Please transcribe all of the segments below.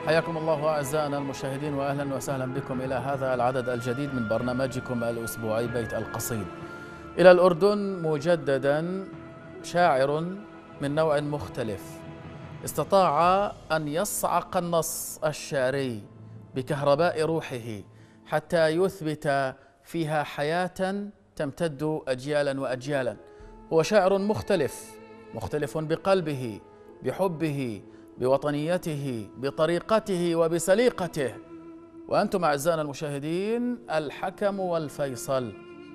حياكم الله أعزائنا المشاهدين، وأهلا وسهلا بكم إلى هذا العدد الجديد من برنامجكم الأسبوعي بيت القصيد. إلى الأردن مجددا شاعر من نوع مختلف استطاع أن يصعق النص الشعري بكهرباء روحه حتى يثبت فيها حياة تمتد أجيالا وأجيالا. هو شاعر مختلف بقلبه، بحبه، بوطنيته، بطريقته وبسليقته. وأنتم أعزائنا المشاهدين الحكم والفيصل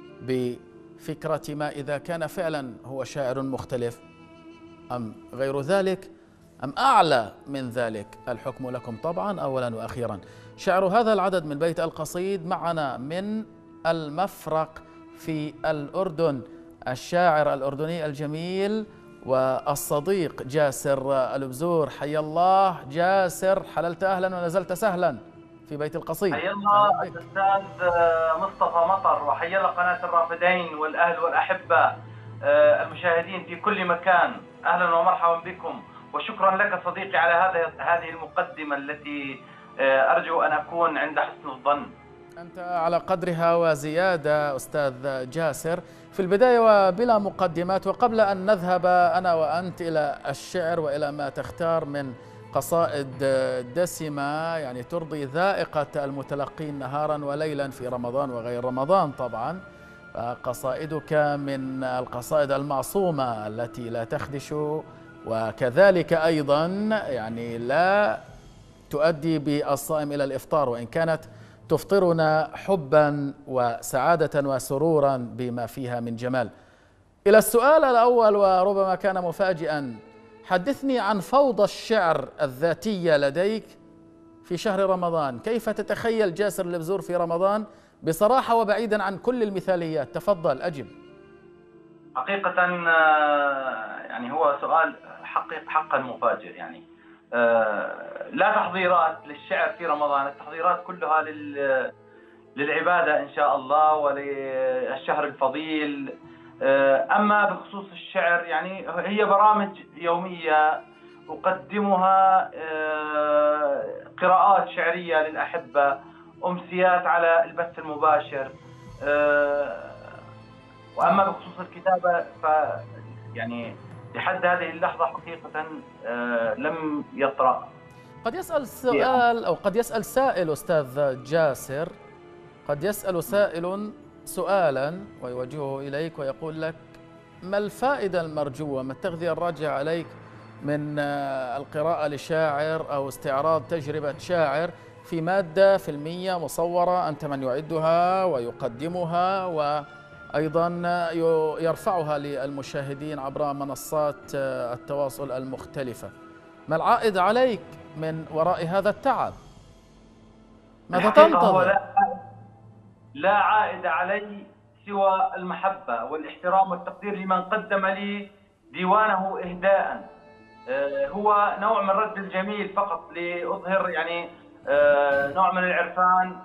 بفكرة ما إذا كان فعلا هو شاعر مختلف أم غير ذلك أم أعلى من ذلك. الحكم لكم طبعا أولا وأخيرا. شعر هذا العدد من بيت القصيد معنا من المفرق في الأردن الشاعر الأردني الجميل والصديق جاسر البزور. حيا الله جاسر، حللت أهلا ونزلت سهلا في بيت القصيد. حيا الله الأستاذ مصطفى مطر، وحيا الله قناة الرافدين والأهل والأحبة المشاهدين في كل مكان. أهلا ومرحبا بكم، وشكرا لك صديقي على هذه المقدمة التي أرجو أن أكون عند حسن الظن. أنت على قدرها وزيادة أستاذ جاسر. في البداية وبلا مقدمات، وقبل أن نذهب أنا وأنت إلى الشعر وإلى ما تختار من قصائد دسمة يعني ترضي ذائقة المتلقين نهارا وليلا في رمضان وغير رمضان طبعا، قصائدك من القصائد المعصومة التي لا تخدش، وكذلك أيضا يعني لا تؤدي بالصائم إلى الإفطار، وإن كانت تفطرنا حبا وسعادة وسرورا بما فيها من جمال. إلى السؤال الأول وربما كان مفاجئا، حدثني عن فوضى الشعر الذاتية لديك في شهر رمضان. كيف تتخيل جاسر البزور في رمضان بصراحة وبعيدا عن كل المثاليات؟ تفضل أجب. حقيقة يعني هو سؤال حقا مفاجئ. يعني لا تحضيرات للشعر في رمضان، التحضيرات كلها للعبادة إن شاء الله وللشهر الفضيل. أما بخصوص الشعر يعني هي برامج يومية أقدمها، قراءات شعرية للأحبة، أمسيات على البث المباشر. وأما بخصوص الكتابة ف يعني لحد هذه اللحظة حقيقة لم يطرأ. قد يسأل سؤال أو قد يسأل سائل أستاذ جاسر، قد يسأل سائل سؤالا ويوجهه إليك ويقول لك: ما الفائدة المرجوة، ما التغذية الراجعة عليك من القراءة لشاعر أو استعراض تجربة شاعر في مادة فيلمية مصورة أنت من يعدها ويقدمها وأيضا يرفعها للمشاهدين عبر منصات التواصل المختلفة؟ ما العائد عليك من وراء هذا التعب؟ ماذا تنتظر؟ لا عائد علي سوى المحبة والاحترام والتقدير لمن قدم لي ديوانه إهداء. هو نوع من رد الجميل فقط لأظهر يعني نوع من العرفان،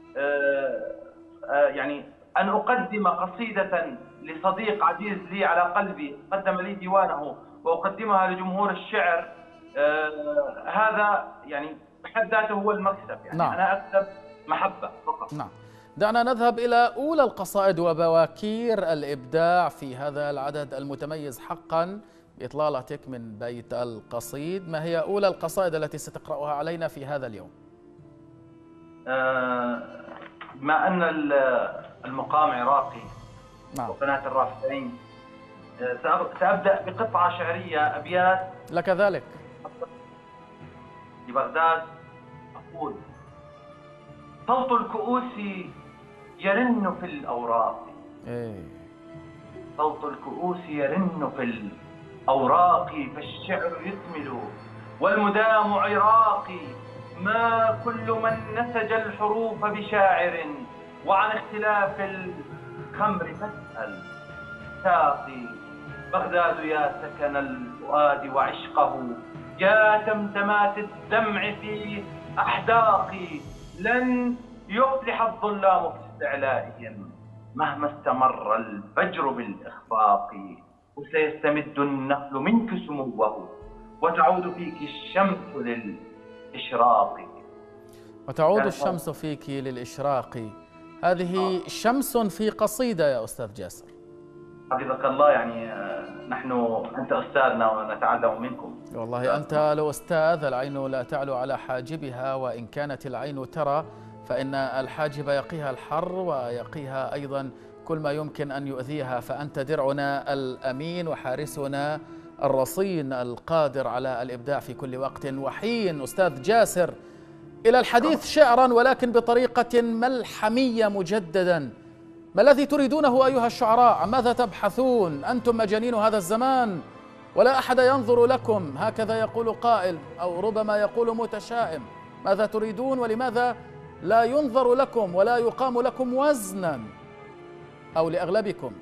يعني أن أقدم قصيدة لصديق عزيز لي على قلبي قدم لي ديوانه وأقدمها لجمهور الشعر. هذا يعني بحد ذاته هو المكسب. يعني نعم. أنا أكسب محبة فقط. نعم. دعنا نذهب إلى أولى القصائد وبواكير الإبداع في هذا العدد المتميز حقا بإطلالتك من بيت القصيد. ما هي أولى القصائد التي ستقرأها علينا في هذا اليوم؟ بما أن المقام عراقي نعم. وقناة الرافدين، سأبدأ بقطعة شعرية، أبيات لك ذلك. لبغداد. أقول: صوت الكؤوس يرن في الأوراق. صوت الكؤوس يرن في الأوراق، فالشعر يثمل والمدام عراقي. ما كل من نسج الحروف بشاعر، وعن اختلاف الخمر تسأل ساقي. بغداد يا سكن الفؤاد وعشقه، يا تمتمات الدمع في أحداقي. لن يفلح الظلام في استعلائهم مهما استمر الفجر بالإخفاق. وسيستمد النخل منك سموه، وتعود فيك الشمس إشراقي. وتعود الشمس فيك للإشراق. هذه شمس في قصيدة يا أستاذ جاسر. حفظك الله. يعني أنت أستاذنا ونتعلم منكم. والله أنت لو أستاذ. العين لا تعلو على حاجبها، وإن كانت العين ترى فإن الحاجب يقيها الحر ويقيها أيضا كل ما يمكن أن يؤذيها. فأنت درعنا الأمين وحارسنا الرصين القادر على الإبداع في كل وقت وحين. أستاذ جاسر، إلى الحديث شعرا ولكن بطريقة ملحمية مجددا. ما الذي تريدونه أيها الشعراء؟ عن ماذا تبحثون؟ أنتم مجانين هذا الزمان ولا أحد ينظر لكم، هكذا يقول قائل أو ربما يقول متشائم. ماذا تريدون ولماذا لا ينظر لكم ولا يقام لكم وزنا، أو لأغلبكم؟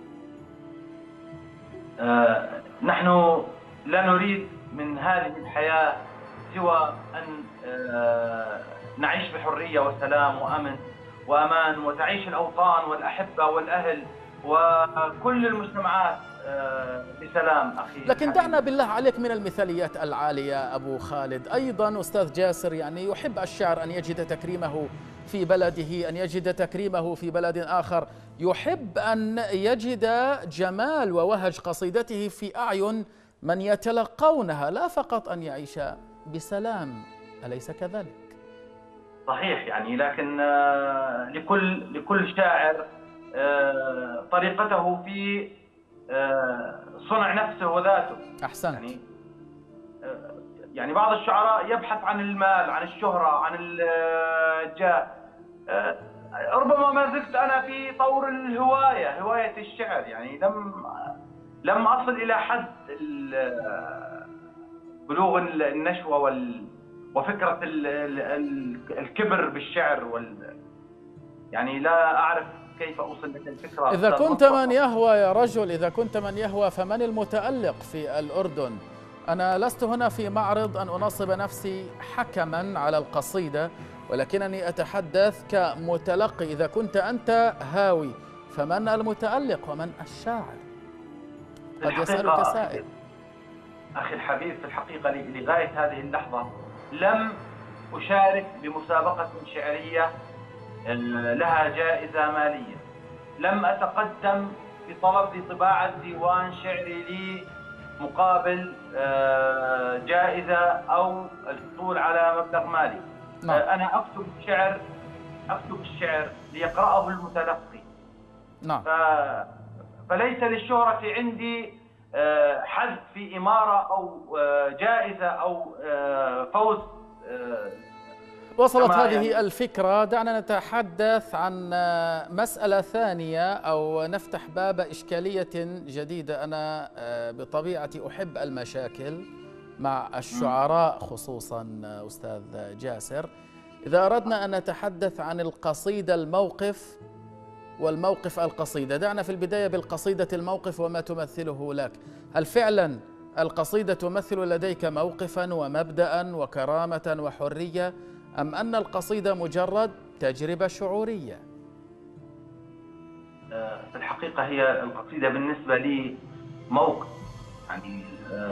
نحن لا نريد من هذه الحياة سوى أن نعيش بحرية وسلام وأمن وأمان، وتعيش الأوطان والأحبة والأهل وكل المجتمعات بسلام. أخي لكن دعنا بالله عليك من المثاليات العالية أبو خالد. أيضا أستاذ جاسر يعني يحب الشعر أن يجد تكريمه في بلده، أن يجد تكريمه في بلد آخر، يحب أن يجد جمال ووهج قصيدته في أعين من يتلقونها، لا فقط أن يعيش بسلام. أليس كذلك؟ صحيح. يعني لكن لكل شاعر طريقته في صنع نفسه وذاته. أحسنت. يعني بعض الشعراء يبحث عن المال، عن الشهرة، عن الجاه. ربما ما زلت أنا في طور الهواية، هواية الشعر. يعني لم أصل إلى حد بلوغ النشوة وفكرة الكبر بالشعر يعني لا أعرف كيف أوصل لك الفكرة. إذا كنت من يهوى يا رجل، إذا كنت من يهوى فمن المتألق في الأردن؟ أنا لست هنا في معرض أن أنصب نفسي حكما على القصيدة، ولكنني أتحدث كمتلقي. إذا كنت أنت هاوي فمن المتألق ومن الشاعر؟ قد يسألك سائل. أخي الحبيب، في الحقيقة لغاية هذه اللحظة لم أشارك بمسابقة شعرية لها جائزة مالية. لم أتقدم بطلب لطباعة ديوان شعري لي مقابل جائزة أو الحصول على مبلغ مالي. أنا أكتب الشعر ليقرأه المتلقي. نعم. فليس للشهرة عندي حظ في إمارة أو جائزة أو فوز. وصلت هذه الفكرة. دعنا نتحدث عن مسألة ثانية أو نفتح باب إشكالية جديدة. أنا بطبيعتي أحب المشاكل مع الشعراء خصوصا أستاذ جاسر. إذا أردنا أن نتحدث عن القصيدة الموقف والموقف القصيدة، دعنا في البداية بالقصيدة الموقف وما تمثله لك. هل فعلا القصيدة تمثل لديك موقفا ومبدأ وكرامة وحرية، أم أن القصيدة مجرد تجربة شعورية؟ في الحقيقة هي القصيدة بالنسبة لي موقف. يعني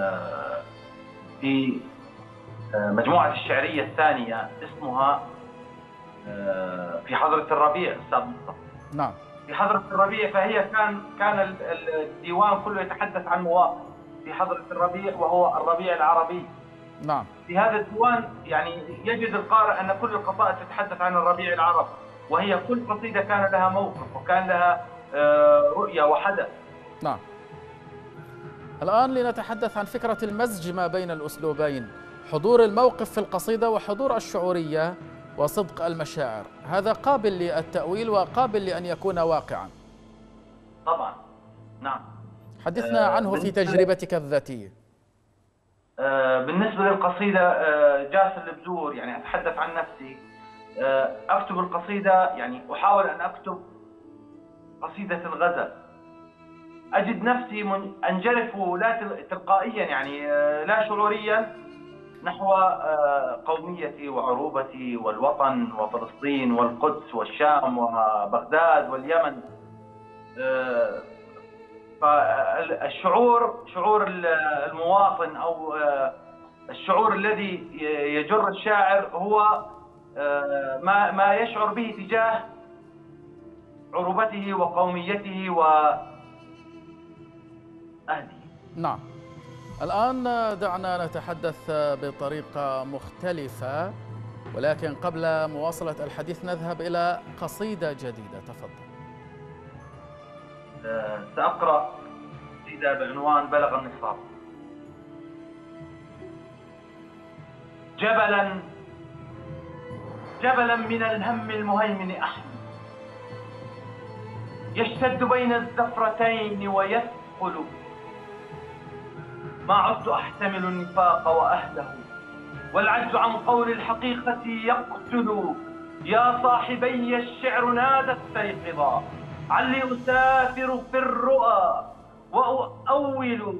في مجموعة الشعرية الثانية اسمها في حضرة الربيع أستاذ مصطفى. نعم. في حضرة الربيع، فهي كان الديوان كله يتحدث عن مواقف في حضرة الربيع، وهو الربيع العربي. نعم. في هذا الديوان يعني يجد القارئ أن كل القصائد تتحدث عن الربيع العربي، وهي كل قصيدة كان لها موقف وكان لها رؤية وحدث. نعم. الآن لنتحدث عن فكرة المزج ما بين الأسلوبين، حضور الموقف في القصيدة وحضور الشعورية وصدق المشاعر. هذا قابل للتأويل وقابل لأن يكون واقعا. طبعا. نعم. حدثنا عنه في تجربتك الذاتية. بالنسبة للقصيدة جاسر البزور، يعني أتحدث عن نفسي. أكتب القصيدة، يعني أحاول أن أكتب قصيدة الغزل. أجد نفسي أنجرف لا تلقائيا، يعني لا شعوريا، نحو قوميتي وعروبتي والوطن وفلسطين والقدس والشام وبغداد واليمن. فالشعور، شعور المواطن أو الشعور الذي يجر الشاعر هو ما يشعر به تجاه عروبته وقوميته وأهله. نعم. الآن دعنا نتحدث بطريقة مختلفة، ولكن قبل مواصلة الحديث نذهب إلى قصيدة جديدة. تفضل. سأقرأ قصيدة بعنوان بلغ النصاب. جبلا جبلا من الهم المهيمن أحمل، يشتد بين الزفرتين ويثقل، ما عدت أحتمل النفاق وأهله، والعجز عن قول الحقيقة يقتل. يا صاحبي الشعر نادى استيقظا، علي أسافر في الرؤى وأؤول.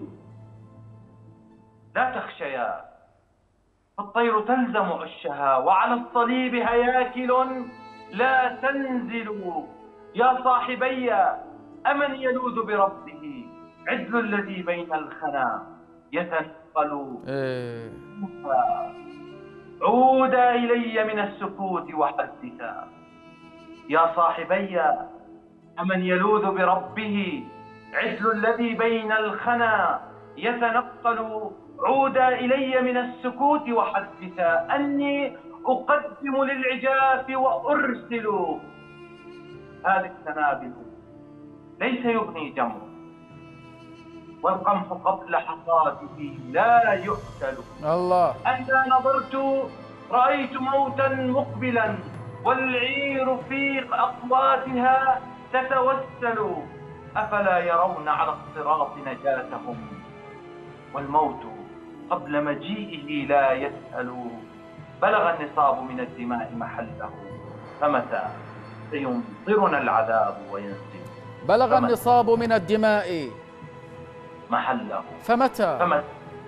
لا تخشيا، فالطير تلزم عشها، وعلى الصليب هياكل لا تنزل. يا صاحبي أمن يلوذ بربه، عدل الذي بين الخنا يتنقل. عودا إلي من السكوت وحدثا. يا صاحبي أمن يلوذ بربه، عدل الذي بين الخنا يتنقل. عودا إلي من السكوت وحدثا، أني أقدم للعجاف وأرسل. هذه السنابل ليس يغني جمر، والقمح قبل حصاده لا يؤكل. الله. أنا نظرت رأيت موتا مقبلا، والعير في أقواتها تتوسل. أفلا يرون على الصراط نجاتهم، والموت قبل مجيئه لا يسأل. بلغ النصاب من الدماء محله، فمتى سيمطرنا العذاب وينزل. بلغ النصاب من الدماء محله، فمتى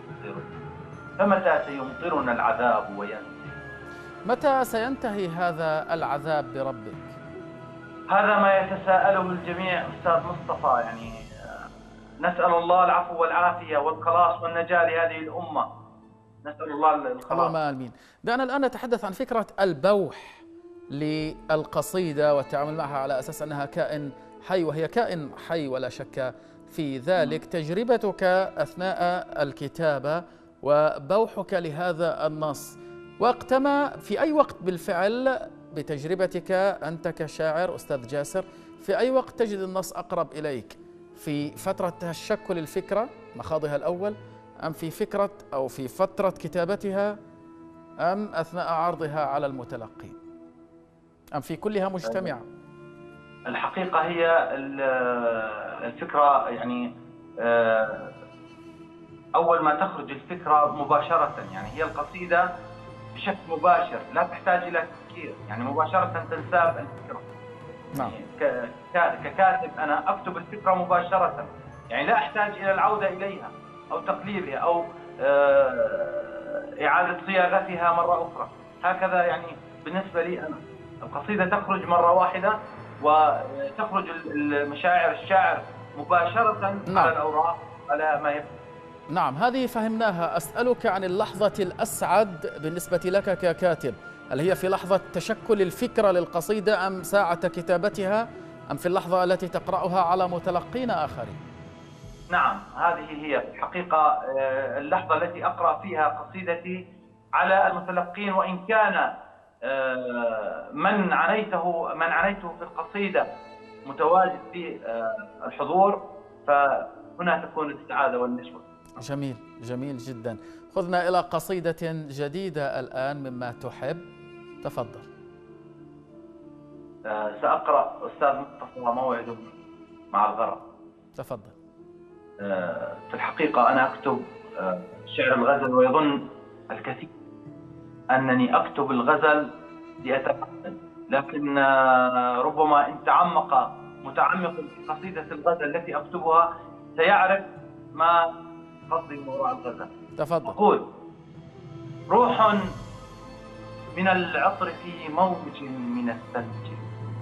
سيمطرنا العذاب وينزل. متى سينتهي هذا العذاب بربك؟ هذا ما يتساءله الجميع أستاذ مصطفى. يعني نسأل الله العفو والعافية والخلاص والنجاة لهذه الأمة. نسأل الله الخلاص. اللهم آمين. دعنا الآن نتحدث عن فكرة البوح للقصيدة والتعامل معها على أساس أنها كائن حي، وهي كائن حي ولا شك في ذلك. تجربتك أثناء الكتابة وبوحك لهذا النص، وقتما في أي وقت بالفعل بتجربتك أنت كشاعر أستاذ جاسر، في أي وقت تجد النص أقرب إليك؟ في فترة تشكل الفكرة مخاضها الأول، أم في فكرة أو في فترة كتابتها، أم أثناء عرضها على المتلقي، أم في كلها مجتمعة؟ الحقيقة هي الفكرة يعني أول ما تخرج الفكرة مباشرة، يعني هي القصيدة بشكل مباشر لا تحتاج إلى تفكير، يعني مباشرة تنساب الفكرة. نعم. ككاتب أنا أكتب الفكرة مباشرة، يعني لا أحتاج إلى العودة إليها أو تقليبها أو إعادة صياغتها مرة أخرى. هكذا يعني بالنسبة لي أنا القصيدة تخرج مرة واحدة وتخرج المشاعر الشاعر مباشرة. نعم. على الأوراق على ما يبدو. نعم، هذه فهمناها. أسألك عن اللحظة الأسعد بالنسبة لك ككاتب، هل هي في لحظة تشكل الفكرة للقصيدة، أم ساعة كتابتها، أم في اللحظة التي تقرأها على متلقين آخرين؟ نعم، هذه هي في الحقيقة اللحظة التي أقرأ فيها قصيدتي على المتلقين، وإن كان من عنيته في القصيدة متواجد في الحضور، فهنا تكون السعادة والنشوة. جميل، جميل جدا. خذنا إلى قصيدة جديدة الآن مما تحب. تفضل. سأقرأ أستاذ مصطفى موعد مع الغرب. تفضل. في الحقيقة أنا أكتب شعر الغزل، ويظن الكثير أنني أكتب الغزل لأتفنن، لكن ربما إن تعمق متعمق في قصيدة الغزل التي أكتبها سيعرف ما قصدي من وراء الغزل. تفضل. أقول: روح من العطر في موج من الثلج،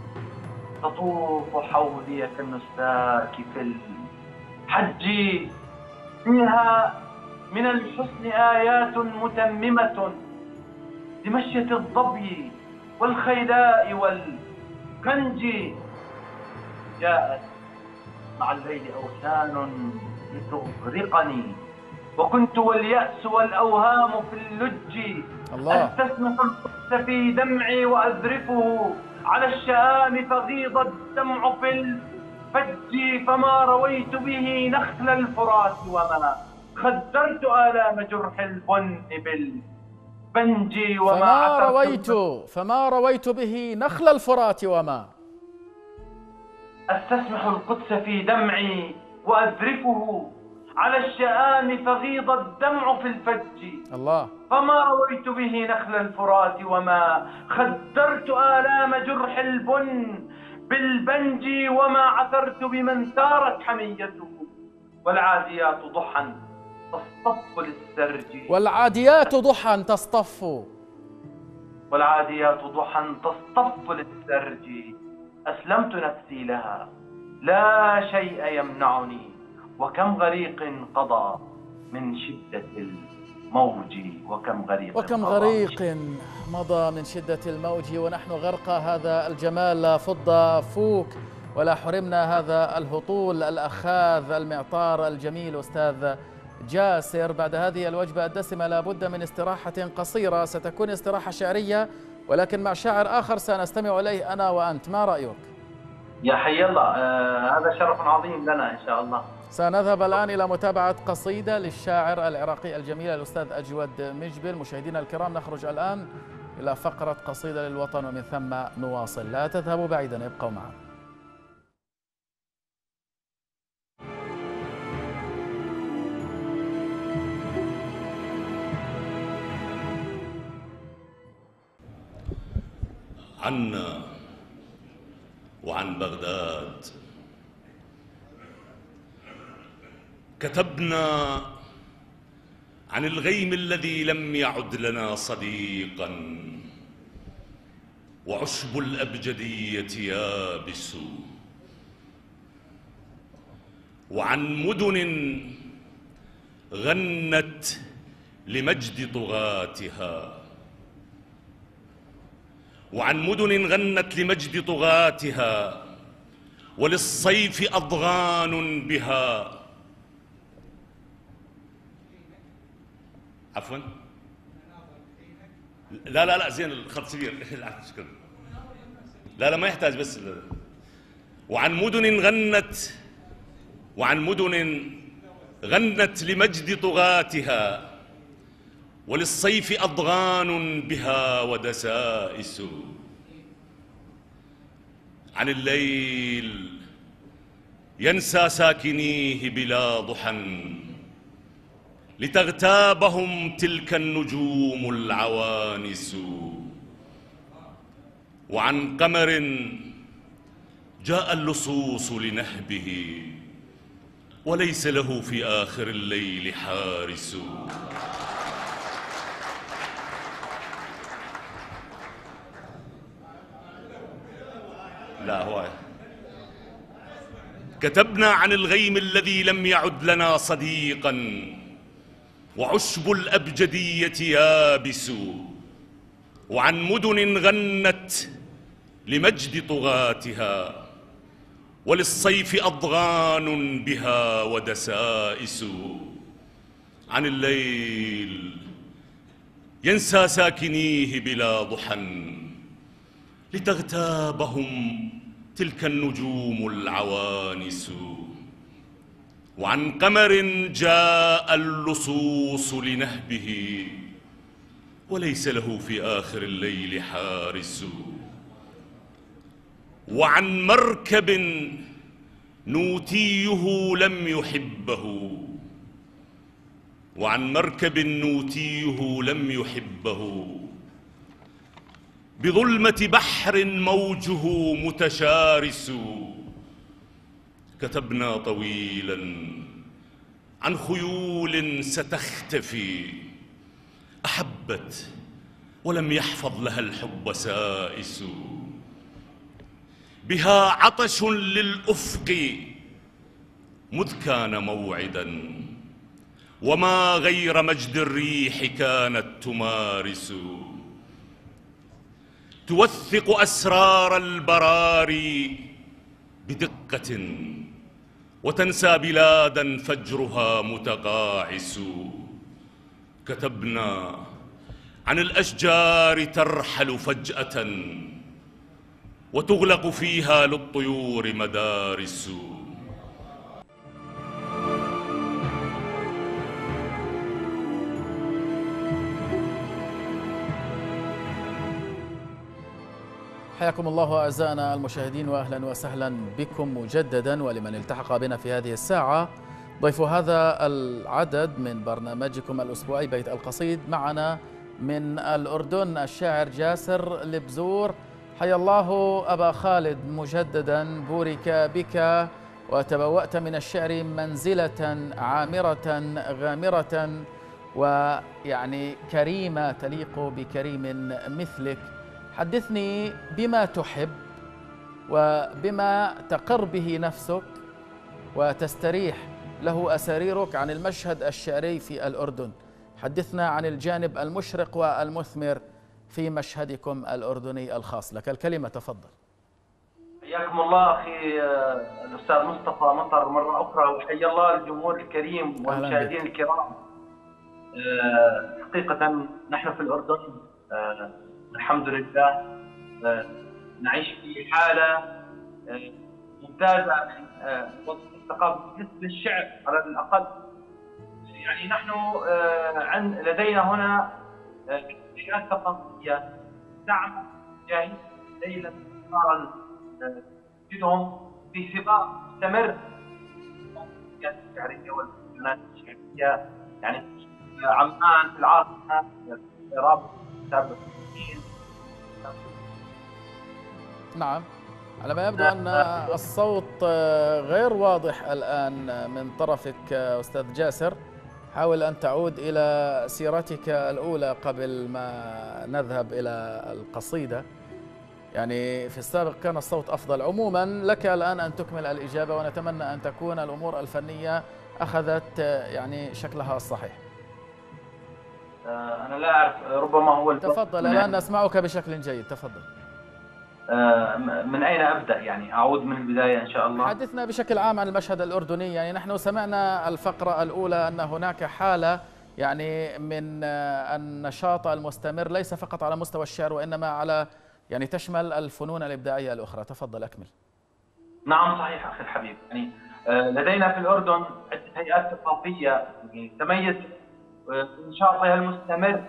تطوف حولي كالنساك في الحج، فيها من الحسن آيات متممة لمشية الظبي والخيلاء والكنج. جاءت مع الليل أوثان لتغرقني، وكنت واليأس والأوهام في اللج. أستسمح القدس في دمعي وأذرفه على الشآم فغيض الدمع في الفج. فما رويت به نخل الفرات وما خدرت آلام جرح البن بالبنج. فما رويت به نخل الفرات وما أستسمح القدس في دمعي وأذرفه على الشآم فغيض الدمع في الفج. الله. فما رويت به نخل الفرات وما خدرت آلام جرح البن بالبنج. وما عثرت بمن ثارت حميته والعاديات ضحى تصطف للسرج. والعاديات ضحى تصطف للسرج. أسلمت نفسي لها لا شيء يمنعني، وكم غريق قضى من شدة الموج. وكم غريق مضى من شدة الموج ونحن غرق هذا الجمال. لا فض فوك ولا حرمنا هذا الهطول الأخاذ المعطار الجميل. أستاذ جاسر، بعد هذه الوجبة الدسمة لابد من استراحة قصيرة، ستكون استراحة شعرية ولكن مع شاعر آخر سنستمع إليه أنا وأنت. ما رأيك؟ يا حي الله، هذا شرف عظيم لنا إن شاء الله. سنذهب الآن إلى متابعة قصيدة للشاعر العراقي الجميل الأستاذ أجود مجبل. مشاهدينا الكرام، نخرج الآن إلى فقرة قصيدة للوطن ومن ثم نواصل. لا تذهبوا بعيدا، ابقوا معنا. عنا وعن بغداد كتبنا عن الغيم الذي لم يعد لنا صديقا، وعشب الأبجدية يابس، وعن مدن غنت لمجد طغاتها، وعن مدن غنت لمجد طغاتها، وللصيف أضغان بها. عفوا، لا زين، الخط كبير. لا ما يحتاج، بس وعن مدن غنت لمجد طغاتها، وللصيف أضغان بها ودسائس. عن الليل ينسى ساكنيه بلا ضحى، لتغتابهم تلك النجوم العوانس. وعن قمر جاء اللصوص لنهبه، وليس له في آخر الليل حارس. لا هو كتبنا عن الغيم الذي لم يعد لنا صديقا، وعشب الأبجدية يابس، وعن مدن غنت لمجد طغاتها، وللصيف أضغان بها ودسائس. عن الليل ينسى ساكنيه بلا ضحى، لتغتابهم تلك النجوم العوانس. وعن قمر جاء اللصوص لنهبه، وليس له في آخر الليل حارس. وعن مركب نوتيه لم يحبه، وعن مركب نوتيه لم يحبه، بظلمة بحر موجه متشارس. كتبنا طويلا عن خيول ستختفي، أحبت ولم يحفظ لها الحب سائس. بها عطش للأفق مذ كان موعدا، وما غير مجد الريح كانت تمارس، توثق أسرار البراري بدقة وتنسى بلادا فجرها متقاعس. كتبنا عن الأشجار ترحل فجأة وتغلق فيها للطيور مدارس. حياكم الله أعزائنا المشاهدين، وأهلا وسهلا بكم مجددا. ولمن التحق بنا في هذه الساعة، ضيف هذا العدد من برنامجكم الأسبوعي بيت القصيد معنا من الأردن الشاعر جاسر البزور. حيا الله أبا خالد مجددا، بورك بك وتبوأت من الشعر منزلة عامرة غامرة ويعني كريمة تليق بكريم مثلك. حدثني بما تحب وبما تقر به نفسك وتستريح له أساريرك عن المشهد الشعري في الأردن. حدثنا عن الجانب المشرق والمثمر في مشهدكم الأردني الخاص. لك الكلمة، تفضل. حياكم الله أخي الأستاذ مصطفى مطر مرة أخرى، وحيا الله الجمهور الكريم والمشاهدين الكرام. حقيقة نحن في الأردن الحمد لله نعيش في حالة ممتازة من الثقافة بالنسبة للشعر على الأقل. يعني نحن لدينا هنا فئات ثقافية تعمل جاهزة ليلا نهارا، تجدهم في سباق مستمر الشعرية والفنانات الشعرية. يعني عمان في العاصمة رابط كتاب. نعم، على ما يبدو أن الصوت غير واضح الآن من طرفك أستاذ جاسر. حاول أن تعود إلى سيرتك الأولى قبل ما نذهب إلى القصيدة. يعني في السابق كان الصوت أفضل. عموما لك الآن أن تكمل الإجابة، ونتمنى أن تكون الأمور الفنية أخذت يعني شكلها الصحيح. أنا لا أعرف، ربما هو تفضل، الآن نسمعك بشكل جيد، تفضل. من أين أبدأ؟ يعني أعود من البداية إن شاء الله. حدثنا بشكل عام عن المشهد الأردني. يعني نحن سمعنا الفقرة الأولى أن هناك حالة يعني من النشاط المستمر، ليس فقط على مستوى الشعر وإنما على يعني تشمل الفنون الإبداعية الأخرى. تفضل أكمل. نعم صحيح أخي الحبيب. يعني لدينا في الأردن عدة هيئات ثقافية تميز بنشاطها المستمر.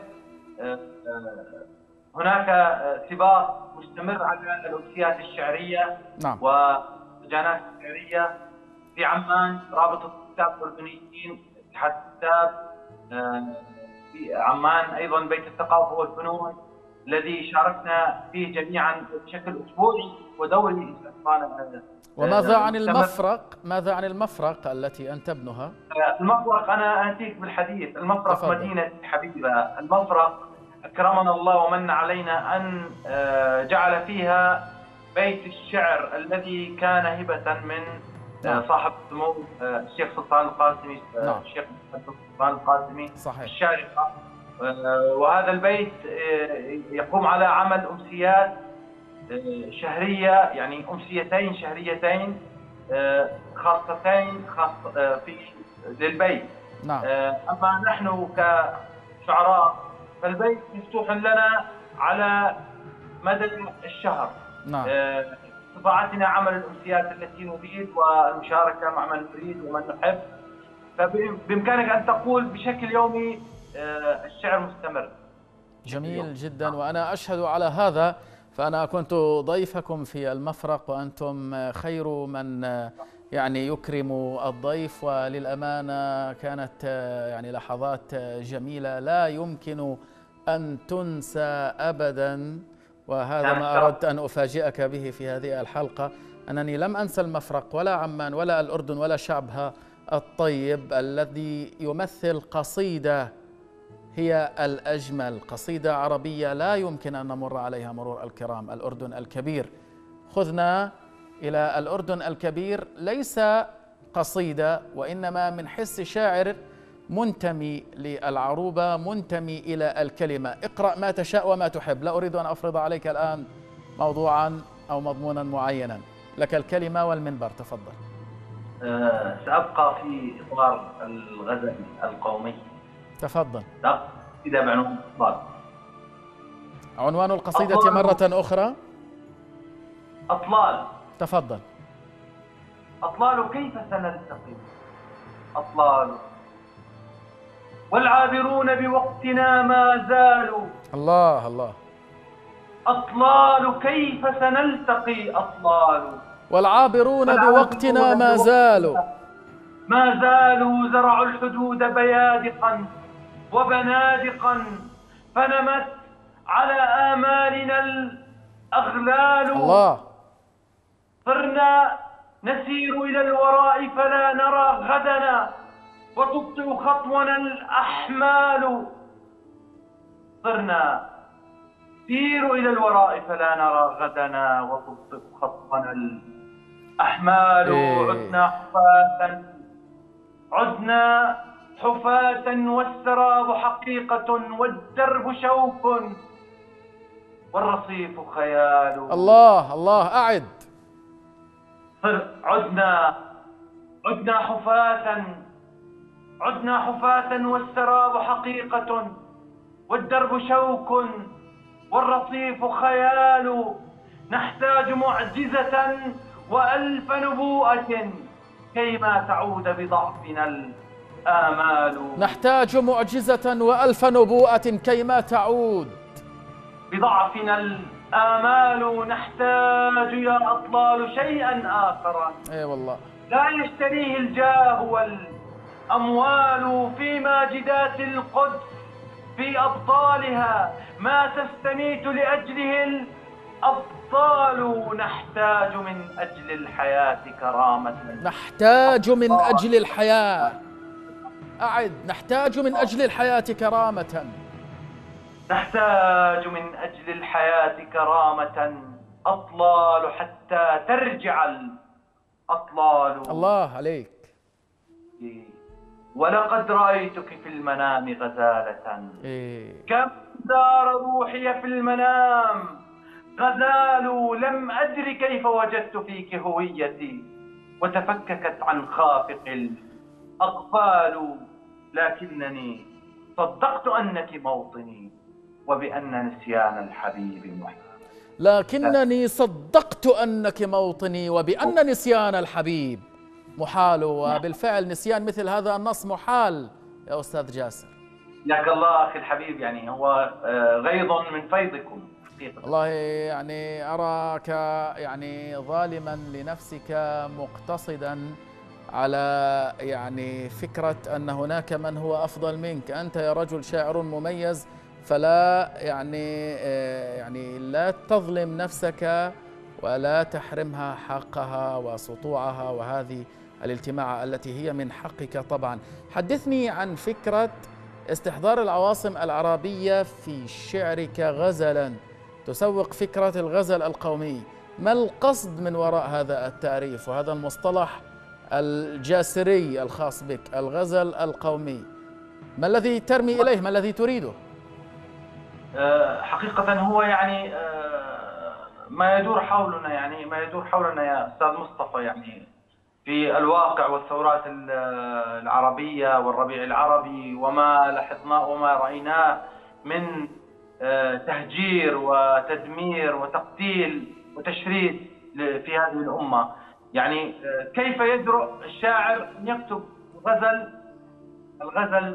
هناك سباق مستمر على الأمسيات الشعرية. نعم. والمهرجانات الشعرية في عمان، رابطة الكتاب الأردنيين، اتحاد الكتاب في عمان، أيضا بيت الثقافة والفنون الذي شاركنا فيه جميعا بشكل أسبوعي ودوري. وماذا عن المفرق؟ ماذا عن المفرق التي أنت ابنها؟ المفرق أنا آتيك بالحديث. المفرق تفضل. مدينة حبيبة. المفرق أكرمنا الله ومن علينا أن جعل فيها بيت الشعر الذي كان هبة من صاحب السمو الشيخ سلطان القاسمي. نعم. الشيخ سلطان القاسمي صحيح. الشارقة. وهذا البيت يقوم على عمل أمسيات شهرية، يعني أمسيتين شهريتين خاصتين في للبيت. نعم. أما نحن كشعراء فالبيت مفتوح لنا على مدى الشهر. نعم. استطاعتنا عمل الأمسيات التي نريد والمشاركة مع من نريد ومن نحب، فبإمكانك أن تقول بشكل يومي الشعر مستمر. جميل جدا، وأنا أشهد على هذا. فأنا كنت ضيفكم في المفرق وأنتم خير من يعني يكرم الضيف، وللأمانة كانت يعني لحظات جميلة لا يمكن أن تنسى أبدا. وهذا ما أردت أن أفاجئك به في هذه الحلقة، أنني لم أنسى المفرق ولا عمان ولا الأردن ولا شعبها الطيب الذي يمثل قصيدة هي الأجمل، قصيدة عربية لا يمكن أن نمر عليها مرور الكرام. الأردن الكبير. خذنا إلى الأردن الكبير، ليس قصيدة وإنما من حس شاعر منتمي للعروبة، منتمي إلى الكلمة. اقرأ ما تشاء وما تحب، لا أريد أن أفرض عليك الآن موضوعا أو مضمونا معينا. لك الكلمة والمنبر، تفضل. سأبقى في إطار الغزل القومي. تفضل. إذا بعنوان أطلال. عنوان القصيدة مرة أخرى. أطلال. تفضل. أطلال كيف سنلتقي؟ أطلال والعابرون بوقتنا ما زالوا. الله الله. أطلال كيف سنلتقي؟ أطلال والعابرون بوقتنا ما زالوا. ما زالوا زرعوا الحدود بيادقا وبنادقا، فنمت على آمالنا الأغلال. الله. صرنا نسير إلى الوراء فلا نرى غدنا، وتبطئ خطونا الأحمال. صرنا نسير إلى الوراء فلا نرى غدنا، وتبطئ خطونا الأحمال. عدنا حفاة والسراب حقيقة، والدرب شوك والرصيف خيال. الله الله. أعد. عدنا حفاة والسراب حقيقة، والدرب شوك والرصيف خيال. نحتاج معجزة وألف نبوءة كيما تعود بضعفنا الآمال. نحتاج معجزة وألف نبوءة كيما تعود بضعفنا الآمال. نحتاج يا أطلال شيئا آخر، اي والله، لا يشتريه الجاه والأموال. في ماجدات القدس في أبطالها ما تستميت لأجله الأبطال. نحتاج من أجل الحياة كرامة. نحتاج من أجل الحياة. أعد. نحتاج من أجل الحياة كرامة. نحتاج من أجل الحياة كرامة. أطلال حتى ترجع الأطلال. الله عليك. ولقد رأيتك في المنام غزالة، كم دار روحي في المنام غزال. لم أدر كيف وجدت فيك هويتي، وتفككت عن خافق الأقفال. لكنني صدقت أنك موطني، وبأن نسيان الحبيب محال. لكنني صدقت أنك موطني، وبأن نسيان الحبيب محال. وبالفعل نسيان مثل هذا النص محال يا أستاذ جاسر. حياك الله أخي الحبيب. يعني هو غيظ من فيضكم حقيقة. والله يعني أراك يعني ظالما لنفسك، مقتصدا على يعني فكرة أن هناك من هو أفضل منك. أنت يا رجل شاعر مميز، فلا يعني لا تظلم نفسك ولا تحرمها حقها وسطوعها وهذه الالتماع التي هي من حقك طبعا. حدثني عن فكرة استحضار العواصم العربية في شعرك غزلا تسوق فكرة الغزل القومي. ما القصد من وراء هذا التعريف وهذا المصطلح الجاسري الخاص بك، الغزل القومي؟ ما الذي ترمي إليه؟ ما الذي تريده؟ حقيقة هو يعني ما يدور حولنا، يا أستاذ مصطفى، يعني في الواقع والثورات العربية والربيع العربي، وما لاحظناه وما رأيناه من تهجير وتدمير وتقتيل وتشريد في هذه الأمة. يعني كيف يجرؤ الشاعر أن يكتب الغزل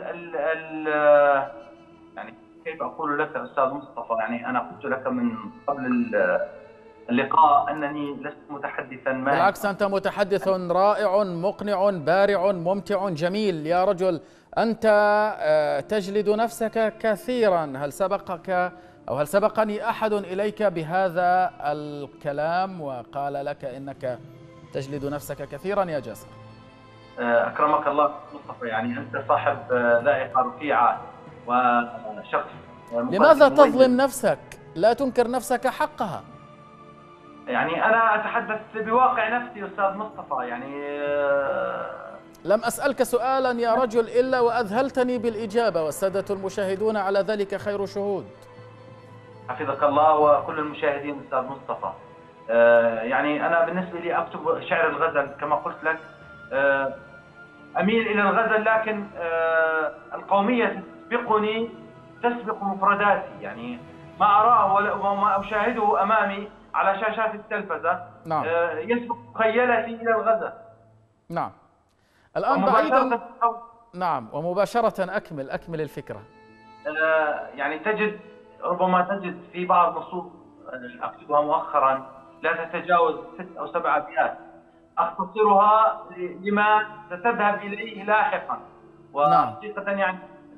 يعني كيف أقول لك أستاذ مصطفى؟ يعني أنا قلت لك من قبل اللقاء أنني لست متحدثا ما. بالعكس، أنت متحدث رائع مقنع بارع ممتع جميل يا رجل. أنت تجلد نفسك كثيرا. هل سبقني أحد إليك بهذا الكلام وقال لك إنك تجلد نفسك كثيرا يا جاسر؟ أكرمك الله مصطفى، يعني أنت صاحب ذائقة رفيعة وشخص. لماذا تظلم نفسك؟ لا تنكر نفسك حقها. يعني أنا أتحدث بواقع نفسي أستاذ مصطفى. يعني لم أسألك سؤالا يا رجل إلا وأذهلتني بالإجابة، والسادة المشاهدون على ذلك خير شهود. حفظك الله وكل المشاهدين أستاذ مصطفى. يعني أنا بالنسبة لي أكتب شعر الغزل كما قلت لك. أميل إلى الغزل، لكن القومية تسبق مفرداتي. يعني ما أراه وما أشاهده أمامي على شاشات التلفزة نعم. يسبق خيلتي إلى الغزل. نعم. الآن بعيدا، نعم، ومباشرة أكمل الفكرة. يعني ربما تجد في بعض نصوص أكتبها مؤخرا لا تتجاوز 6 أو 7 أبيات، أختصرها لما ستذهب إليه لاحقا. وحقيقة يعني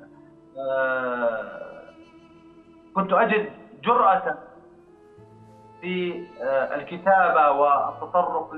كنت أجد جرأة في الكتابة والتطرق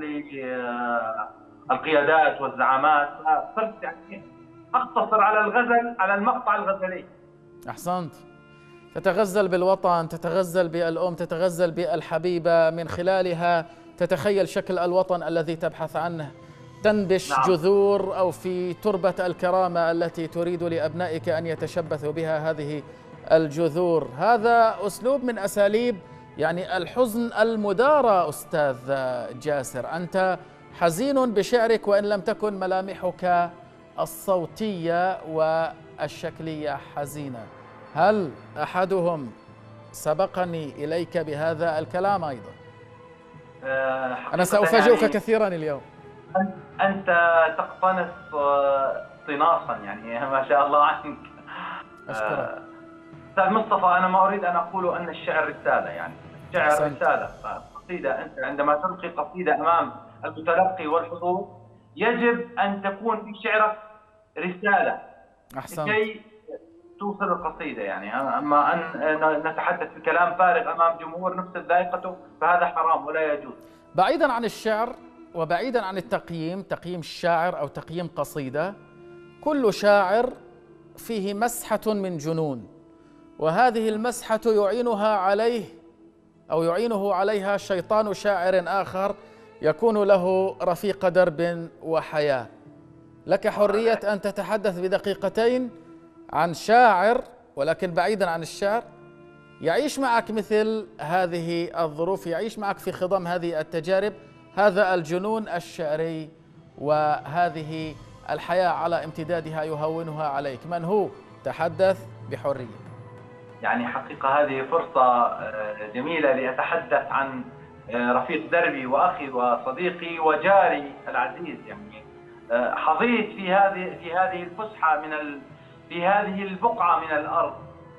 للقيادات والزعامات، فصرت يعني أختصر على الغزل، على المقطع الغزلي. أحسنت. تتغزل بالوطن، تتغزل بالأم، تتغزل بالحبيبة، من خلالها تتخيل شكل الوطن الذي تبحث عنه، تنبش نعم. جذور أو في تربة الكرامة التي تريد لأبنائك أن يتشبثوا بها هذه الجذور. هذا أسلوب من أساليب يعني الحزن المدارة. أستاذ جاسر، أنت حزين بشعرك وإن لم تكن ملامحك الصوتية والشكلية حزينة. هل أحدهم سبقني إليك بهذا الكلام أيضا؟ أنا سأفاجئك يعني كثيرا اليوم. أنت تقتنص اقتناصا، يعني ما شاء الله عنك. أشكرك أستاذ مصطفى. أنا ما أريد أن أقول أن الشعر رسالة، يعني الشعر رسالة. قصيدة، أنت عندما تلقي قصيدة أمام المتلقي والحضور يجب أن تكون في شعرك رسالة. أحسنت. لكي توصل القصيدة. يعني أما أن نتحدث بكلام فارغ أمام جمهور نفس ذائقته فهذا حرام ولا يجوز. بعيدا عن الشعر وبعيدا عن تقييم الشاعر أو تقييم قصيدة، كل شاعر فيه مسحة من جنون، وهذه المسحة يعينها عليه أو يعينه عليها شيطان شاعر آخر يكون له رفيق درب وحياة. لك حرية أن تتحدث بدقيقتين عن شاعر، ولكن بعيدا عن الشعر، يعيش معك مثل هذه الظروف، يعيش معك في خضم هذه التجارب، هذا الجنون الشعري وهذه الحياة على امتدادها يهونها عليك. من هو؟ تحدث بحرية. يعني حقيقة هذه فرصة جميلة لأتحدث عن رفيق دربي وأخي وصديقي وجاري العزيز. يعني حظيت في هذه الفسحة في هذه البقعة من الأرض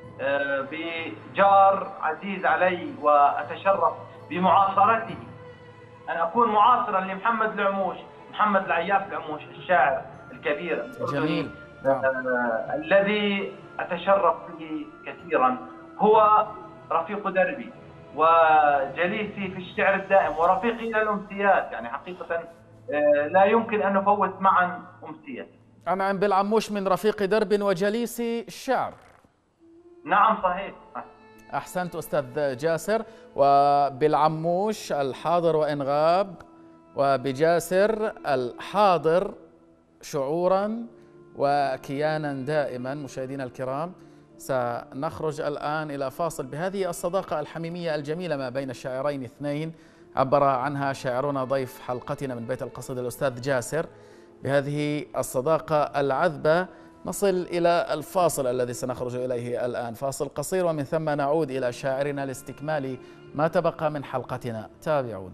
بجار عزيز علي، وأتشرف بمعاصرته، أن أكون معاصرا لمحمد العموش، محمد العياف العموش، الشاعر الكبير جميل. الذي أتشرف به كثيرا. هو رفيق دربي وجليسي في الشعر الدائم ورفيقي إلى الأمسيات. يعني حقيقة لا يمكن أن نفوت معا أمسية. أنعم بالعموش من رفيق درب وجليسي الشعر. نعم صحيح. أحسنت أستاذ جاسر. وبالعموش الحاضر وإن غاب، وبجاسر الحاضر شعورا وكيانا دائما. مشاهدينا الكرام، سنخرج الآن إلى فاصل بهذه الصداقة الحميمية الجميلة ما بين الشاعرين اثنين عبر عنها شاعرنا ضيف حلقتنا من بيت القصيد الأستاذ جاسر. بهذه الصداقة العذبة نصل إلى الفاصل الذي سنخرج إليه الآن، فاصل قصير، ومن ثم نعود إلى شاعرنا لاستكمال ما تبقى من حلقتنا. تابعونا.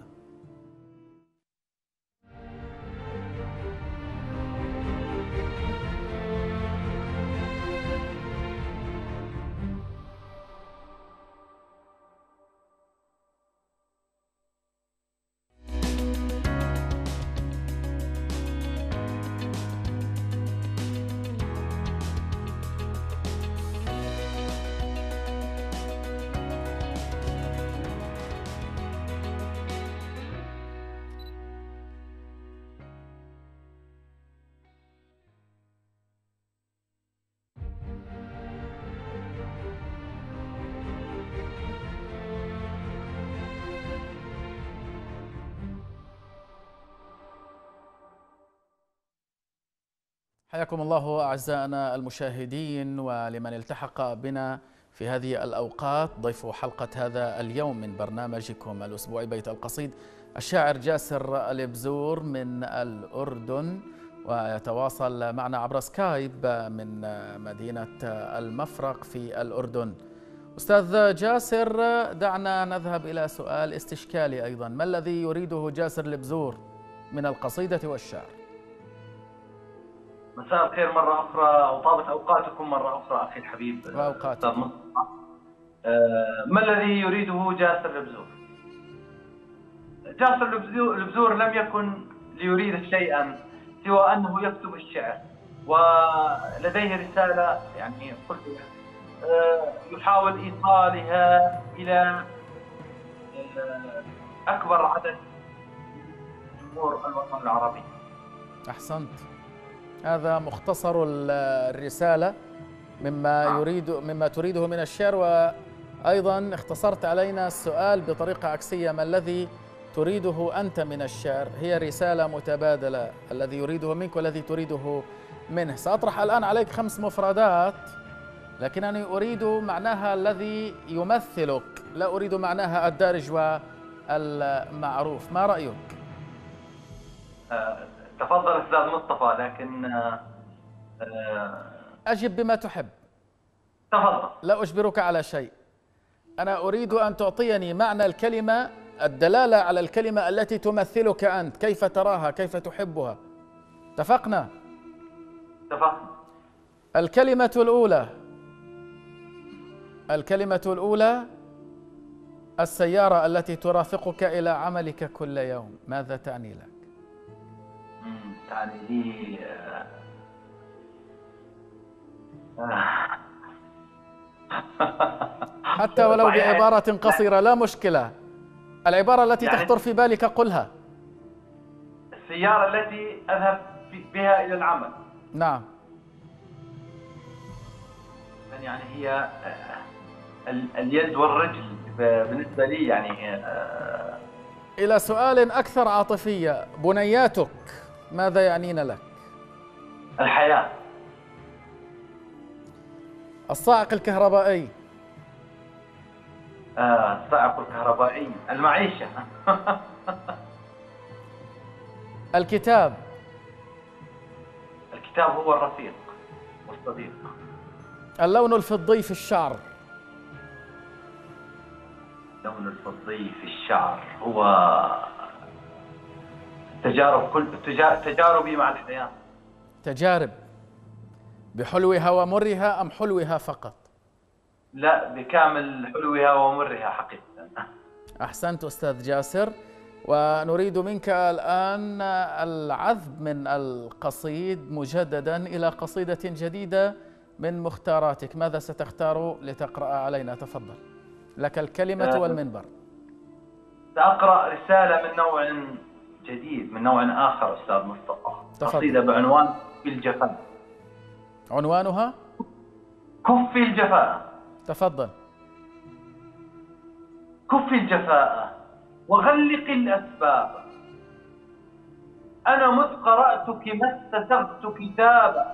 حياكم الله أعزائنا المشاهدين، ولمن التحق بنا في هذه الأوقات. ضيف حلقة هذا اليوم من برنامجكم الأسبوعي بيت القصيد الشاعر جاسر البزور من الأردن، ويتواصل معنا عبر سكايب من مدينة المفرق في الأردن. أستاذ جاسر، دعنا نذهب إلى سؤال استشكالي أيضا. ما الذي يريده جاسر البزور من القصيدة والشعر؟ مساء الخير مرة أخرى، وطابت أوقاتكم مرة أخرى أخي الحبيب وأوقاتكم. أستاذ مصطفى. ما الذي يريده جاسر البزور؟ جاسر البزور لم يكن ليريد شيئا سوى أنه يكتب الشعر، ولديه رسالة يعني قلت يحاول إيصالها إلى أكبر عدد من جمهور الوطن العربي. أحسنت، هذا مختصر الرسالة مما تريده من الشعر، وأيضا اختصرت علينا السؤال بطريقة عكسية. ما الذي تريده أنت من الشعر؟ هي رسالة متبادلة، الذي يريده منك والذي تريده منه. سأطرح الآن عليك 5 مفردات، لكنني أريد معناها الذي يمثلك، لا أريد معناها الدارج والمعروف. ما رأيك؟ تفضل أستاذ مصطفى، لكن أجب بما تحب. تفضل. لا أجبرك على شيء، أنا أريد أن تعطيني معنى الكلمة، الدلالة على الكلمة التي تمثلك أنت، كيف تراها، كيف تحبها. اتفقنا؟ اتفقنا. الكلمة الأولى السيارة التي ترافقك إلى عملك كل يوم، ماذا تعني لك؟ تعني لي حتى ولو بعبارة قصيرة لا مشكلة، العبارة التي يعني تخطر في بالك قلها. السيارة التي أذهب بها إلى العمل. نعم. يعني هي اليد والرجل بالنسبة لي، يعني إلى سؤال أكثر عاطفية، بنياتك ماذا يعنين لك؟ الحياة. الصاعق الكهربائي. الصاعق الكهربائي، المعيشة. الكتاب هو الرفيق والصديق. اللون الفضي في الشعر. اللون الفضي في الشعر هو تجاربي مع الحياة. تجارب بحلوها ومرها أم حلوها فقط؟ لا، بكامل حلوها ومرها حقيقة. أحسنت أستاذ جاسر، ونريد منك الآن العذب من القصيد مجددا إلى قصيدة جديدة من مختاراتك. ماذا ستختار لتقرأ علينا؟ تفضل، لك الكلمة والمنبر. سأقرأ رسالة من نوع جديد، من نوع آخر أستاذ مصطفى. قصيدة بعنوان كف الجفاء. عنوانها؟ كف الجفاء. تفضل. كف الجفاء وغلق الأسباب، أنا مذ قرأتك ما استسغت كتابا،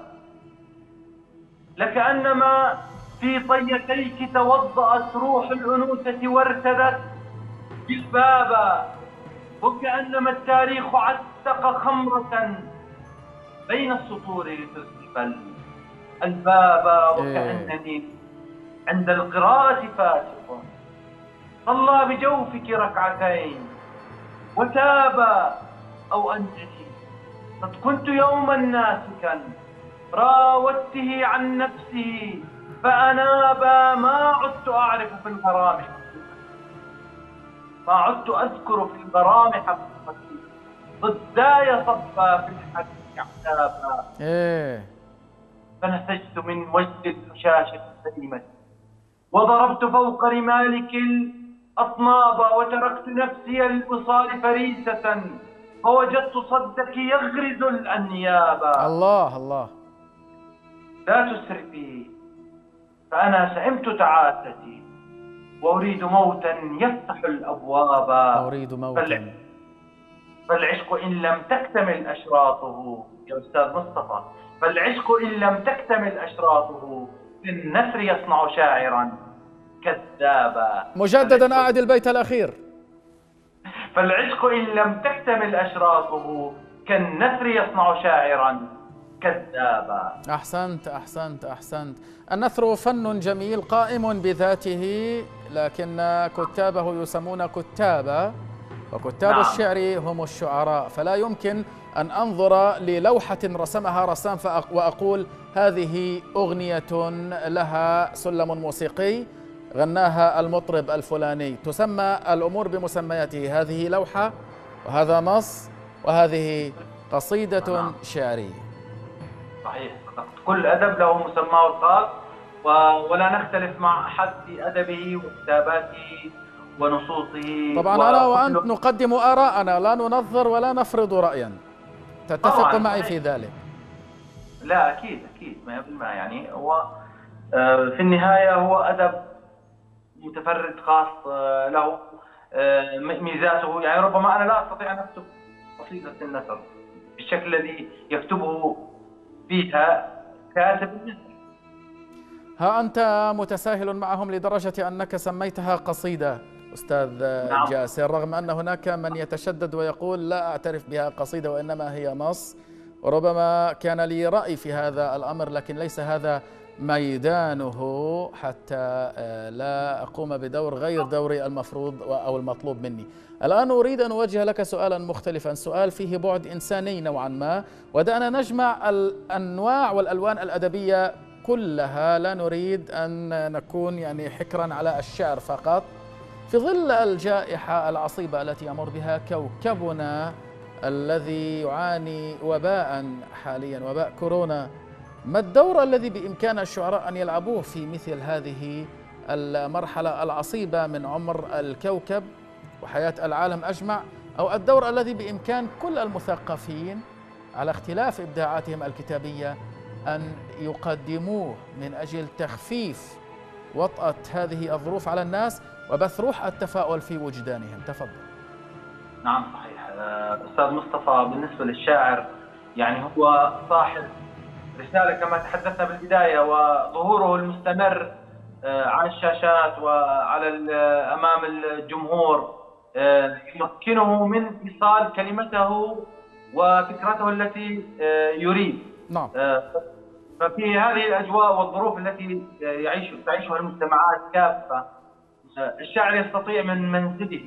لكأنما في طيتيك توضأت روح الأنوثة وارتدت جلبابا، وكأنما التاريخ عتق خمرة بين السطور لتسلب الباب، وكأنني عند القراءة فاسق صلى بجوفك ركعتين وتاب، أو أنني قد كنت يوما ناسكا راودته عن نفسه فأنابا، ما عدت أعرف في الغرام حقيقتي، ما عدت أذكر في الغرام حقيقتي، ضداي صفا في الحديث عتابا، فنسجت من وجد الفشاشة السليمة وضربت فوق رمالك الأطناب، وتركت نفسي للوصال فريسة فوجدت صدك يغرز الأنياب. الله الله. لا تسرفي فأنا سئمت تعاستي وأريد موتا يفتح الأبواب، أريد موتا. فالعشق إن لم تكتمل أشراطه يا أستاذ مصطفى فالعشق إن لم تكتمل أشراطه بالنثر يصنع شاعرا كذابا. مجددا أعد البيت الأخير. فالعشق إن لم تكتمل أشراطه كالنثر يصنع شاعرا كذابا. أحسنت أحسنت أحسنت. النثر فن جميل قائم بذاته، لكن كتابه يسمون كتابا، وكتاب الشعر هم الشعراء. فلا يمكن أن أنظر للوحة رسمها رسام وأقول هذه أغنية لها سلم موسيقي غناها المطرب الفلاني. تسمى الأمور بمسمياته، هذه لوحة وهذا نص وهذه قصيدة شعرية. صحيح، كل أدب له مسماه الخاص، ولا نختلف مع أحد في أدبه وكتاباته ونصوصه. طبعا أنا وأنت نقدم آراءنا، لا ننظر ولا نفرض رأيا. تتفق معي في ذلك؟ لا أكيد 100%. يعني هو في النهاية هو أدب متفرد خاص له ميزاته. يعني ربما أنا لا أستطيع أن أكتب قصيدة النثر بالشكل الذي يكتبه فيها كاتب النثر. ها أنت متساهل معهم لدرجة أنك سميتها قصيدة أستاذ جاسر، رغم أن هناك من يتشدد ويقول لا أعترف بها قصيدة وإنما هي نص. وربما كان لي رأي في هذا الأمر، لكن ليس هذا ميدانه حتى لا أقوم بدور غير دوري المفروض أو المطلوب مني. الآن أريد أن أوجه لك سؤالا مختلفا، سؤال فيه بعد إنساني نوعا ما، ودعنا نجمع الأنواع والألوان الأدبية كلها، لا نريد أن نكون يعني حكرا على الشعر فقط. في ظل الجائحة العصيبة التي يمر بها كوكبنا الذي يعاني وباء حاليا، وباء كورونا، ما الدور الذي بإمكان الشعراء أن يلعبوه في مثل هذه المرحلة العصيبة من عمر الكوكب وحياة العالم أجمع، أو الدور الذي بإمكان كل المثقفين على اختلاف إبداعاتهم الكتابية أن يقدموه من أجل تخفيف وطأة هذه الظروف على الناس وبث روح التفاؤل في وجدانهم؟ تفضل. نعم صحيح أستاذ مصطفى. بالنسبة للشاعر يعني هو صاحب رسالة كما تحدثنا بالبداية، وظهوره المستمر على الشاشات وعلى أمام الجمهور يمكنه من إيصال كلمته وفكرته التي يريد. نعم. ففي هذه الأجواء والظروف التي تعيشها المجتمعات كافة، الشاعر يستطيع من منزله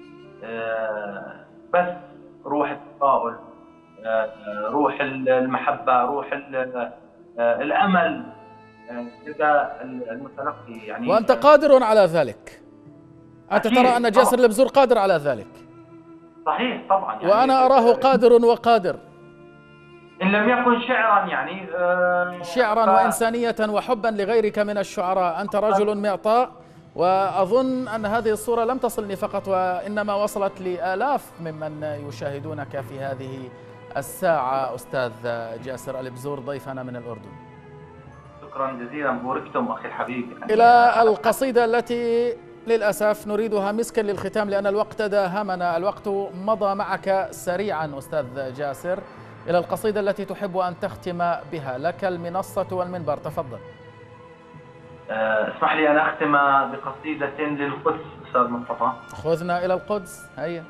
بس روح التفاؤل، روح المحبة، روح الأمل لدى المتلقي. يعني وأنت قادر على ذلك، أنت ترى أن جاسر البزور قادر على ذلك. صحيح طبعا. يعني وأنا أراه قادر وقادر، إن لم يكن شعرا يعني شعرا وإنسانية وحبا لغيرك من الشعراء. أنت رجل معطاء، وأظن أن هذه الصورة لم تصلني فقط وإنما وصلت لآلاف ممن يشاهدونك في هذه الساعة. أستاذ جاسر البزور ضيفنا من الأردن، شكرا جزيلا، بوركتم أخي الحبيب. يعني إلى القصيدة التي للأسف نريدها مسكا للختام لأن الوقت داهمنا، الوقت مضى معك سريعا أستاذ جاسر. إلى القصيدة التي تحب أن تختم بها، لك المنصة والمنبر، تفضل. اسمح لي أن أختم بقصيدة للقدس أستاذ مصطفى. خذنا إلى القدس، هيا.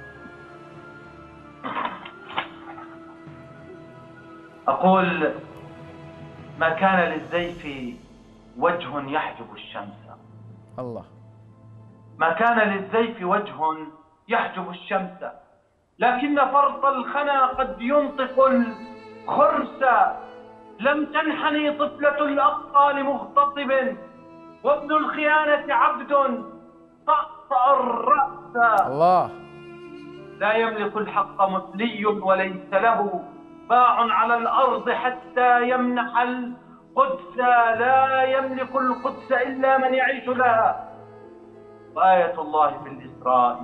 أقول: ما كان للزيف وجه يحجب الشمس. الله. ما كان للزيف وجه يحجب الشمس، لكن فرط الخنا قد ينطق الخرس. لم تنحني طفلة الأطفال مغتصب، وابن الخيانة عبد طأطأ الرأس. الله. لا يملك الحق مثلي وليس له باع على الأرض حتى يمنح القدس. لا يملك القدس إلا من يعيش لها. وآية الله في الإسراء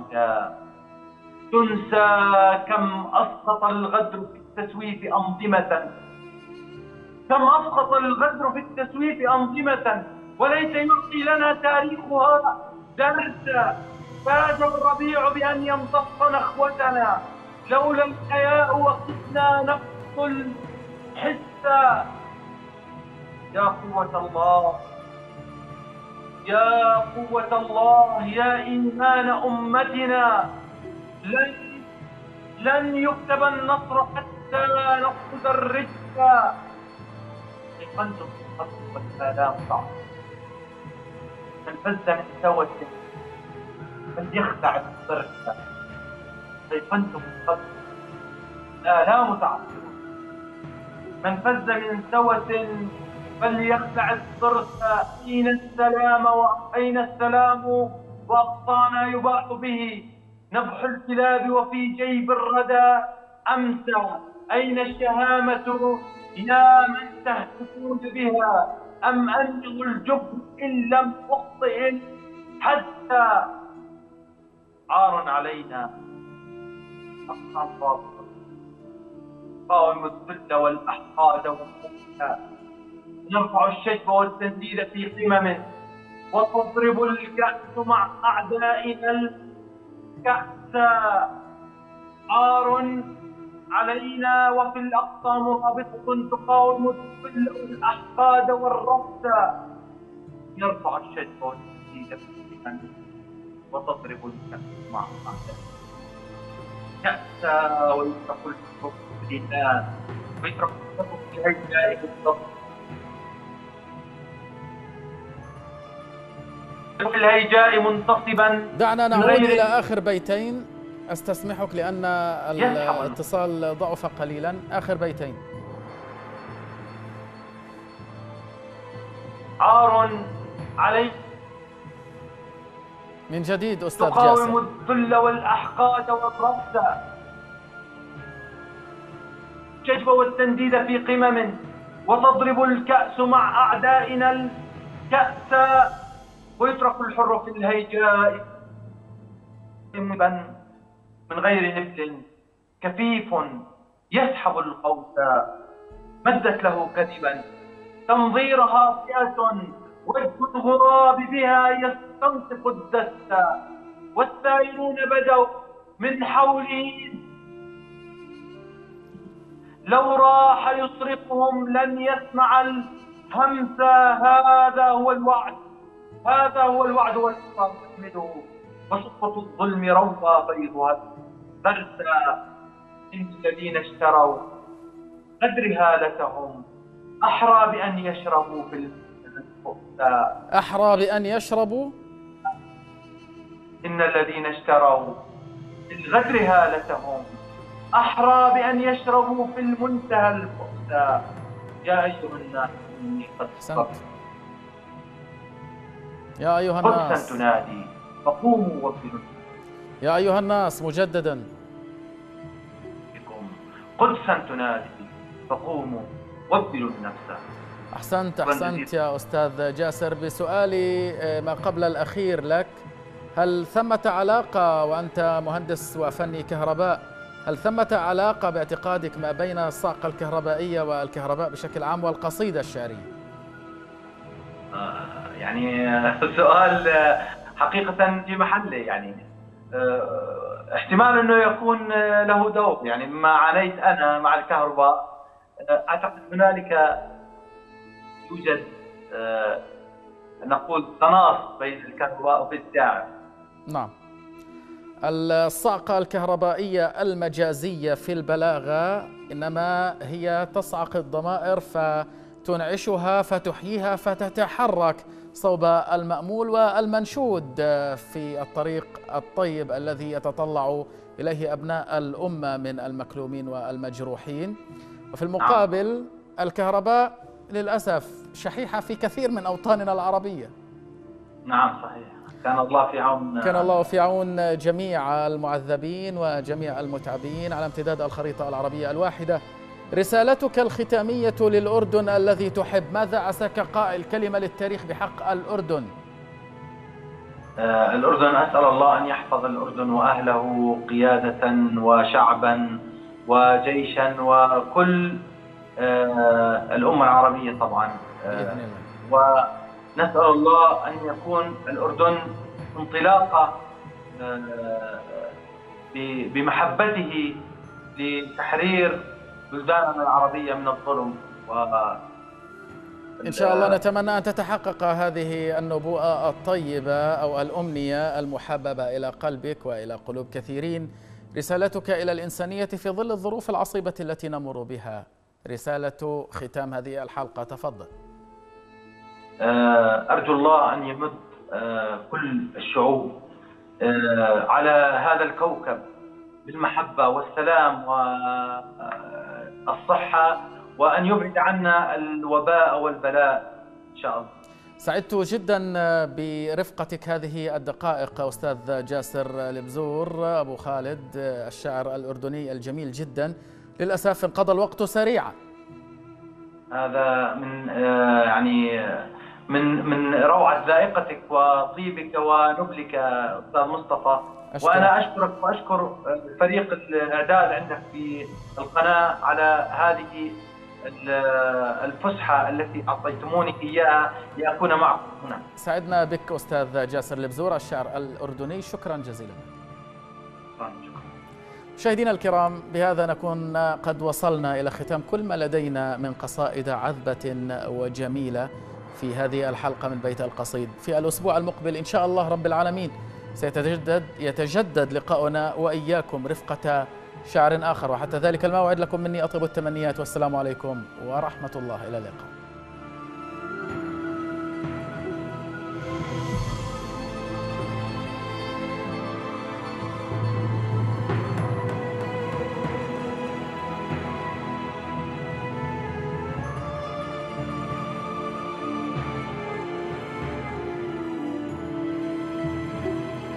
تنسى كم أسقط الغدر في التسويف أنظمة، كم أسقط الغدر في التسويف أنظمة، وليس يعطي لنا تاريخها درسا. فاز الربيع بأن يمتص نخوتنا، لولا الحياء وقفنا نقتل الحس شتى. يا قوة الله، يا قوة الله، يا إيمان أمتنا، لن يكتب النصر حتى نأخذ الرزق. أيقنتم بالقتل والآلام صعب. من فز من سوة فليخدع الصرف. أيقنتم بالقتل والآلام صعب. من فز من سوة فليخدع الصرف. أين السلام وأين السلام وأقصانا يباح به نبح الكلاب وفي جيب الردى أمسى. أين الشهامة يا من تهتفون بها؟ أم أنه الجبن إن لم أخطئ حتى عار علينا أقصى الفاضل. قاوم الذل والأحقاد والموتى، نرفع الشجب والتنديد في قمم، وتضرب الكأس مع أعدائنا الكأس. عار علينا وفي الأقصى مرابطة تقاوم الذل والأحقاد والرفس. يرفع الشجب والتنديد في قمم، وتضرب الكأس مع أعدائنا كأسا. ويترك الحب بالله، ويترك الحب بالهجاء بالضبط، في الهيجاء منتصبا. دعنا نعود إلى آخر بيتين أستسمحك لأن الاتصال ضعف قليلا. آخر بيتين. عار علي من جديد أستاذ جاسر. تقاوم الذل والأحقاد والرفس، الشجب والتنديد في قمم، وتضرب الكأس مع أعدائنا الكأس. ويترك الحر في الهيجاء من غير نفل، كفيف يسحب القوس. مدت له كذبا تنظيرها فئة، وجه الغراب بها يستنطق الدس. والسائلون بدوا من حوله، لو راح يصرخهم لن يسمع الهمس. هذا هو الوعد، هذا هو الوعد والإقرار تحمله، وسقط الظلم روى بيضها درسا. إن الذين اشتروا قدر هالتهم أحرى بأن يشربوا في الفؤساء. أحرى بأن يشربوا. إن الذين اشتروا بالغدر هالتهم أحرى بأن يشربوا في المنتهى الفؤساء. يا أيها الناس إني قد صرت. يا أيها الناس قدسا تنادي فقوموا وابذلوا. يا أيها الناس مجددا. قدسا تنادي فقوموا وابذلوا النفس. أحسنت يا أستاذ جاسر. بسؤالي ما قبل الأخير لك، هل ثمة علاقة، وأنت مهندس وفني كهرباء، هل ثمة علاقة باعتقادك ما بين الصاعقة الكهربائية والكهرباء بشكل عام والقصيدة الشعرية؟ يعني سؤال حقيقة في محله. يعني احتمال أنه يكون له دور. يعني مما عانيت أنا مع الكهرباء، أعتقد هنالك يوجد نقول تناقض بين الكهرباء وبين الشاعر. نعم. الصعقة الكهربائية المجازية في البلاغة إنما هي تصعق الضمائر فتنعشها فتحييها فتتحرك صوب المأمول والمنشود في الطريق الطيب الذي يتطلع إليه أبناء الأمة من المكلومين والمجروحين. وفي المقابل الكهرباء للأسف شحيحة في كثير من أوطاننا العربية. نعم صحيح. كان الله في عون جميع المعذبين وجميع المتعبين على امتداد الخريطة العربية الواحدة. رسالتك الختامية للأردن الذي تحب، ماذا عساك قائل كلمة للتاريخ بحق الأردن؟ الأردن، أسأل الله أن يحفظ الأردن وأهله قيادة وشعبا وجيشا وكل الأمة العربية طبعا. بإذن الله. ونسأل الله أن يكون الأردن انطلاقة بمحبته لتحرير بلداننا العربية من الظلم إن شاء الله نتمنى أن تتحقق هذه النبوءة الطيبة أو الأمنية المحببة إلى قلبك وإلى قلوب كثيرين. رسالتك إلى الإنسانية في ظل الظروف العصيبة التي نمر بها، رسالة ختام هذه الحلقة، تفضل. أرجو الله أن يمد كل الشعوب على هذا الكوكب بالمحبة والسلام والصحة، وأن يبعد عنا الوباء والبلاء إن شاء الله. سعدت جدا برفقتك هذه الدقائق أستاذ جاسر لبزور أبو خالد، الشاعر الأردني الجميل جدا. للأسف انقضى الوقت سريعا. هذا من يعني من روعة ذائقتك وطيبك ونبلك أستاذ مصطفى. وأنا أشكرك وأشكر فريق الإعداد عندك في القناة على هذه الفسحة التي أعطيتموني إياها لأكون معكم هنا. سعدنا بك أستاذ جاسر لبزور الشاعر الأردني، شكرا جزيلا. مشاهدينا الكرام، بهذا نكون قد وصلنا إلى ختام كل ما لدينا من قصائد عذبة وجميلة في هذه الحلقة من بيت القصيد. في الأسبوع المقبل إن شاء الله رب العالمين يتجدد لقاؤنا وإياكم رفقة شاعر آخر، وحتى ذلك الموعد لكم مني أطيب التمنيات، والسلام عليكم ورحمة الله. إلى اللقاء.